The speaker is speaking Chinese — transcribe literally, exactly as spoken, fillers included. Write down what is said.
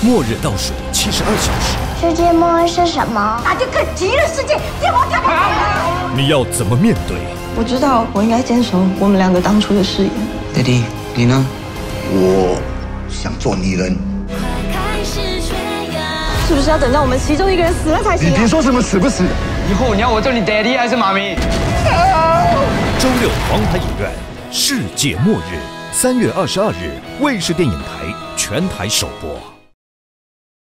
末日倒数七十二小时， 世界末日是什么？ 那就跟极乐世界一模一样。 你要怎么面对？ 我知道我应该坚守我们两个当初的誓言。 爹地，你呢？ 我想做女人。 是不是要等到我们其中一个人死了才行、啊？ 你别说什么死不死， 以后你要我叫你 daddy 还是妈咪？ 周六黄台影院《世界末日》，三月二十二日，卫视电影台全台首播。